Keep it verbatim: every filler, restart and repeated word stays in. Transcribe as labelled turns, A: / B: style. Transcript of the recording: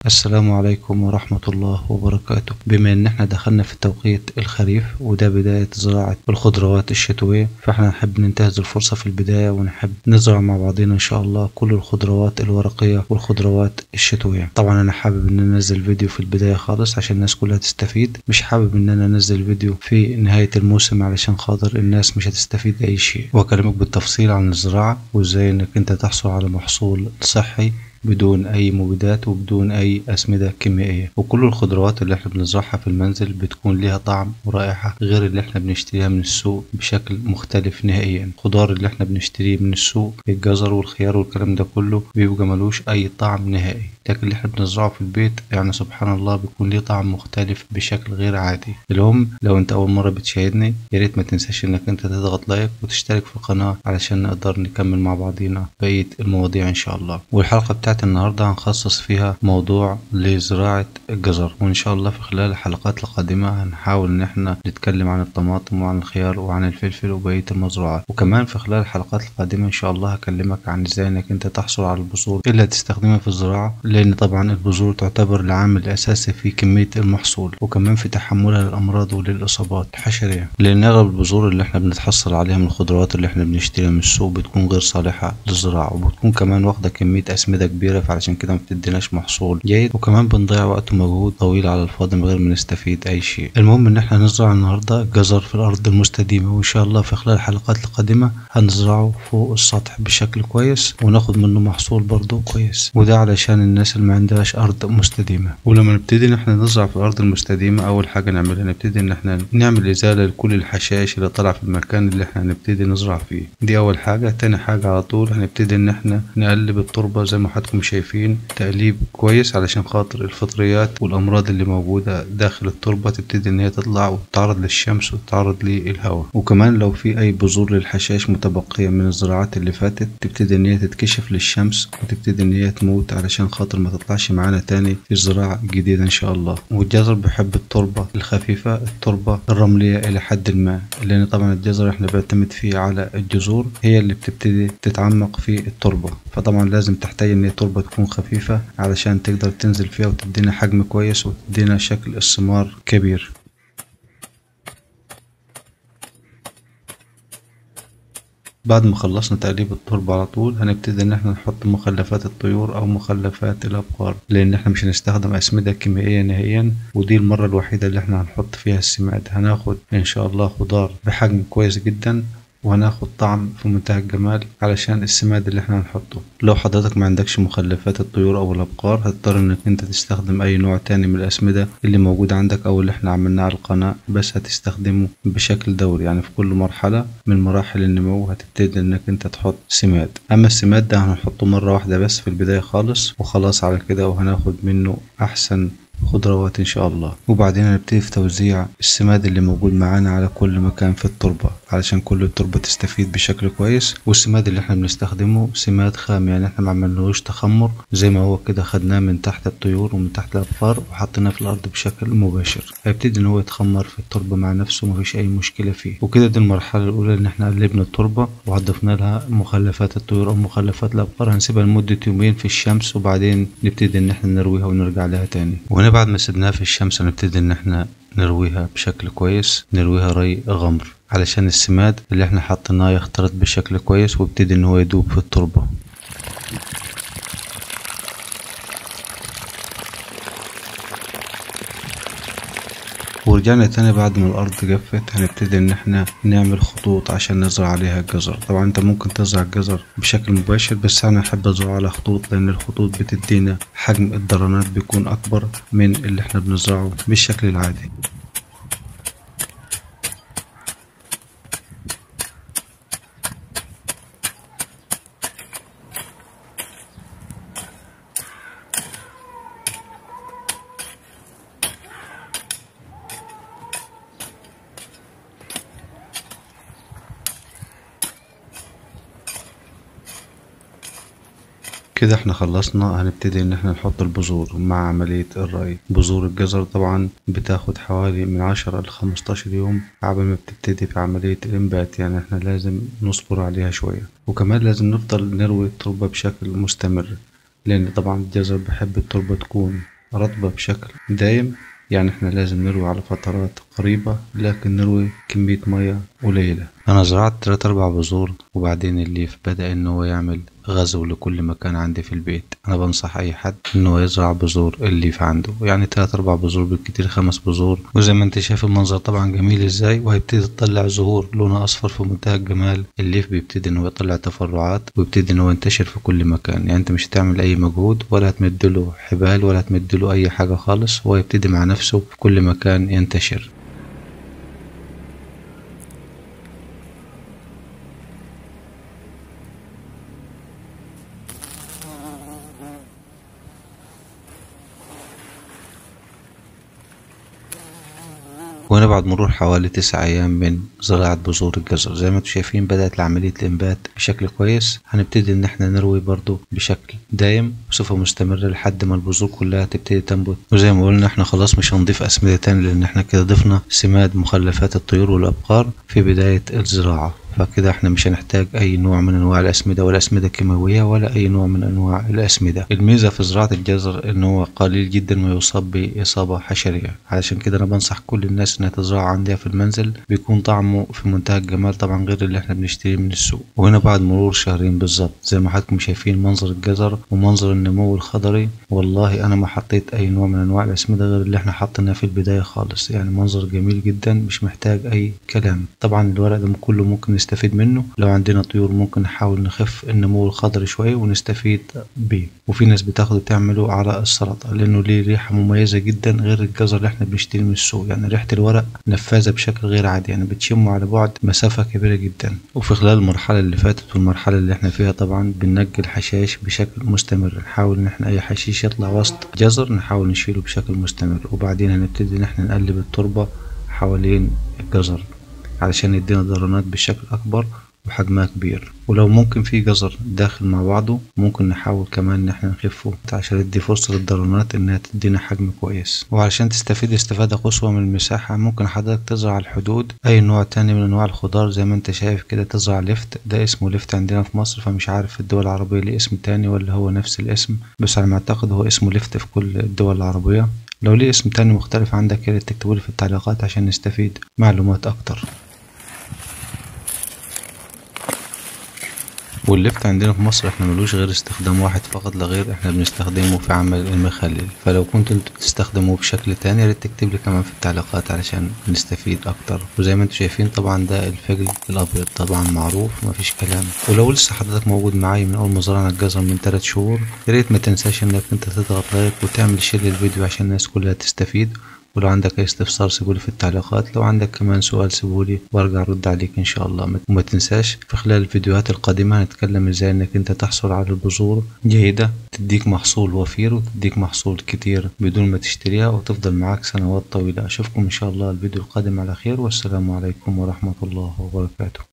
A: السلام عليكم ورحمة الله وبركاته. بما ان احنا دخلنا في توقيت الخريف وده بداية زراعة الخضروات الشتوية، فاحنا نحب ننتهز الفرصة في البداية ونحب نزرع مع بعضنا ان شاء الله كل الخضروات الورقية والخضروات الشتوية. طبعا انا حابب ان انا انزل فيديو في البداية خالص عشان الناس كلها تستفيد، مش حابب ان انا انزل فيديو في نهاية الموسم علشان خاطر الناس مش هتستفيد اي شيء، واكلمك بالتفصيل عن الزراعة وازاي انك انت تحصل على محصول صحي بدون اي مبيدات وبدون اي اسمدة كيميائية. وكل الخضروات اللي احنا بنزرعها في المنزل بتكون ليها طعم ورائحة غير اللي احنا بنشتريها من السوق بشكل مختلف نهائيا. الخضار اللي احنا بنشتريه من السوق، الجزر والخيار والكلام ده كله، بيبقى ملوش اي طعم نهائي، لكن اللي احنا بنزرعه في البيت يعني سبحان الله بيكون ليه طعم مختلف بشكل غير عادي. المهم لو انت اول مرة بتشاهدني يا ريت ما تنساش انك انت تضغط لايك وتشترك في القناة علشان نقدر نكمل مع بعضينا بقية المواضيع ان شاء الله. والحلقة بتاعت النهاردة هنخصص فيها موضوع لزراعة الجزر، وان شاء الله في خلال الحلقات القادمة هنحاول ان احنا نتكلم عن الطماطم وعن الخيار وعن الفلفل وبقية المزروعات. وكمان في خلال الحلقات القادمة ان شاء الله هكلمك عن ازاي انك انت تحصل على البذور اللي هتستخدمها في الزراعة، لان طبعا البذور تعتبر العامل الاساسي في كمية المحصول وكمان في تحملها للامراض وللاصابات الحشرية، لان اغلب البذور اللي احنا بنتحصل عليها من الخضروات اللي احنا بنشتريها من السوق بتكون غير صالحة للزراعة، وبتكون كمان واخدة كمية اسمدة كبيرة، فعلشان كده ما بتديناش محصول جيد، وكمان بنضيع وقت ومجهود طويل على الفاضي من غير ما نستفيد اي شيء. المهم ان احنا نزرع النهارده الجزر في الارض المستديمة، وان شاء الله في خلال الحلقات القادمة هنزرعه فوق السطح بشكل كويس وناخد منه محصول برضه كويس، وده علشان الناس اللي ما عندهاش ارض مستديمة. ولما نبتدي ان احنا نزرع في الارض المستديمة اول حاجة نعملها نبتدي ان احنا نعمل ازالة لكل الحشائش اللي طالعة في المكان اللي احنا هنبتدي نزرع فيه، دي اول حاجة. تاني حاجة على طول هنبتدي ان احنا نقلب التربة زي ما حضراتكم شايفين تقليب كويس علشان خاطر الفطريات والامراض اللي موجودة داخل التربة تبتدي ان هي تطلع وتتعرض للشمس وتتعرض للهواء. وكمان لو في اي بذور للحشائش متبقية من الزراعات اللي فاتت تبتدي ان هي تتكشف للشمس وتبتدي ان هي تموت علشان خاطر ما تطلعش معانا تاني في الزراعة الجديدة ان شاء الله. والجزر بيحب التربة الخفيفة، التربة الرملية الى حد ما، لان طبعا الجزر احنا بنعتمد فيه على الجذور هي اللي بتبتدي تتعمق في التربة، فطبعا لازم تحتاج ان التربة تكون خفيفة علشان تقدر تنزل فيها وتدينا حجم كويس وتدينا شكل الثمار كبير. بعد ما خلصنا تقليب التربة على طول هنبتدي ان احنا نحط مخلفات الطيور او مخلفات الابقار، لان احنا مش هنستخدم اسمدة كيميائية نهائيا، ودي المرة الوحيدة اللي احنا هنحط فيها السماد. هناخد ان شاء الله خضار بحجم كويس جدا وهناخد طعم في منتهى الجمال علشان السماد اللي احنا هنحطه. لو حضرتك ما عندكش مخلفات الطيور او الابقار هتضطر انك انت تستخدم اي نوع تاني من الاسمدة اللي موجود عندك او اللي احنا عملناه على القناة، بس هتستخدمه بشكل دوري، يعني في كل مرحلة من مراحل النمو هتبتدي انك انت تحط سماد. اما السماد ده هنحطه مرة واحدة بس في البداية خالص وخلاص على كده، وهناخد منه احسن خضروات ان شاء الله. وبعدين هنبتدي في توزيع السماد اللي موجود معانا على كل مكان في التربة علشان كل التربة تستفيد بشكل كويس. والسماد اللي احنا بنستخدمه سماد خام، يعني احنا ما عملناهوش تخمر زي ما هو كده، خدناه من تحت الطيور ومن تحت الابقار وحطيناه في الارض بشكل مباشر، هيبتدي ان هو يتخمر في التربة مع نفسه ومفيش اي مشكلة فيه. وكده دي المرحلة الاولى ان احنا قلبنا التربة وضفنا لها مخلفات الطيور او مخلفات الابقار، هنسيبها لمدة يومين في الشمس وبعدين نبتدي ان احنا نرويها ونرجع لها تاني. وهنا بعد ما سيبناها في الشمس هنبتدي ان احنا نرويها بشكل كويس، نرويها ري غمر علشان السماد اللي احنا حطيناه يختلط بشكل كويس ويبتدي ان هو يدوب في التربة. ورجعنا تاني بعد ما الارض جفت هنبتدي ان احنا نعمل خطوط عشان نزرع عليها الجزر. طبعا انت ممكن تزرع الجزر بشكل مباشر، بس انا احب ازرع على خطوط لان الخطوط بتدينا حجم الدرانات بيكون اكبر من اللي احنا بنزرعه بالشكل العادي. كده احنا خلصنا، هنبتدي ان احنا نحط البذور مع عملية الري. بذور الجزر طبعا بتاخد حوالي من عشرة لخمستاشر يوم قبل ما بتبتدي في عملية الانبات، يعني احنا لازم نصبر عليها شوية، وكمان لازم نفضل نروي التربة بشكل مستمر لان طبعا الجزر بحب التربة تكون رطبة بشكل دايم، يعني احنا لازم نروي على فترات قريبة لكن نروي كمية مية قليلة. انا زرعت تلات اربع بذور وبعدين الليف بدأ ان هو يعمل غزو لكل مكان عندي في البيت. انا بنصح اي حد ان هو يزرع بذور الليف عنده، يعني تلات اربع بذور بالكتير، خمس بذور. وزي ما انت شايف المنظر طبعا جميل ازاي، وهيبتدي تطلع زهور لونها اصفر في منتهى الجمال. الليف بيبتدي ان هو يطلع تفرعات ويبتدي ان هو ينتشر في كل مكان، يعني انت مش هتعمل اي مجهود ولا هتمدله حبال ولا هتمدله اي حاجة خالص، هو يبتدي مع نفسه في كل مكان ينتشر. وهنا بعد مرور حوالي تسع أيام من زراعة بذور الجزر زي ما انتم شايفين بدأت عملية الإنبات بشكل كويس. هنبتدي إن احنا نروي برضو بشكل دايم بصفة مستمرة لحد ما البذور كلها تبتدي تنبت. وزي ما قلنا احنا خلاص مش هنضيف أسمدة تاني، لأن احنا كده ضفنا سماد مخلفات الطيور والأبقار في بداية الزراعة، فكده احنا مش هنحتاج اي نوع من انواع الاسمده ولا اسمده كيماويه ولا اي نوع من انواع الاسمده. الميزه في زراعه الجزر ان هو قليل جدا ما يصاب باصابه حشريه، علشان كده انا بنصح كل الناس انها تزرع عندها في المنزل، بيكون طعمه في منتهى الجمال طبعا غير اللي احنا بنشتريه من السوق. وهنا بعد مرور شهرين بالظبط زي ما حضراتكم شايفين منظر الجزر ومنظر النمو الخضري، والله انا ما حطيت اي نوع من انواع الاسمده غير اللي احنا حطيناه في البدايه خالص، يعني منظر جميل جدا مش محتاج اي كلام. طبعا الورق ده كله ممكن نستفيد منه، لو عندنا طيور ممكن نحاول نخف النمو الخضري شويه ونستفيد بيه. وفي ناس بتاخده تعمله على السلطه لانه ليه ريحه مميزه جدا غير الجزر اللي احنا بنشتريه من السوق، يعني ريحه الورق نفاذه بشكل غير عادي، يعني بتشمه على بعد مسافه كبيره جدا. وفي خلال المرحله اللي فاتت والمرحله اللي احنا فيها طبعا بننقي الحشائش بشكل مستمر، نحاول ان احنا اي حشيش يطلع وسط جزر نحاول نشيله بشكل مستمر، وبعدين هنبتدي ان احنا نقلب التربه حوالين الجزر علشان يدينا ضرنات بشكل اكبر وحجمها كبير. ولو ممكن في جزر داخل مع بعضه ممكن نحاول كمان ان احنا نخفه عشان ندي فرصة للضرنات انها تدينا حجم كويس. وعشان تستفيد استفادة قصوى من المساحة ممكن حضرتك تزرع على الحدود اي نوع تاني من انواع الخضار زي ما انت شايف كده، تزرع لفت، ده اسمه لفت عندنا في مصر، فمش عارف في الدول العربية ليه اسم تاني ولا هو نفس الاسم، بس على ما اعتقد هو اسمه لفت في كل الدول العربية. لو ليه اسم تاني مختلف عندك يا ريت تكتبولي في التعليقات عشان نستفيد معلومات اكتر. واللفت عندنا في مصر احنا ملوش غير استخدام واحد فقط لا غير، احنا بنستخدمه في عمل المخلل، فلو كنتوا انتوا بتستخدموه بشكل تاني يا ريت تكتب لي كمان في التعليقات علشان نستفيد اكتر. وزي ما انتوا شايفين طبعا ده الفجل الابيض طبعا معروف مفيش كلام. ولو لسه حضرتك موجود معايا من اول ما زرعنا الجزر من ثلاث شهور يا ريت ما تنساش انك انت تضغط لايك وتعمل شير للفيديو عشان الناس كلها تستفيد. ولو عندك اي استفسار سيبولي في التعليقات، لو عندك كمان سؤال سيبولي وارجع ارد عليك ان شاء الله. وما تنساش في خلال الفيديوهات القادمة هنتكلم ازاي انك انت تحصل على البذور جيدة تديك محصول وفير وتديك محصول كتير بدون ما تشتريها وتفضل معاك سنوات طويلة. اشوفكم ان شاء الله الفيديو القادم على خير، والسلام عليكم ورحمة الله وبركاته.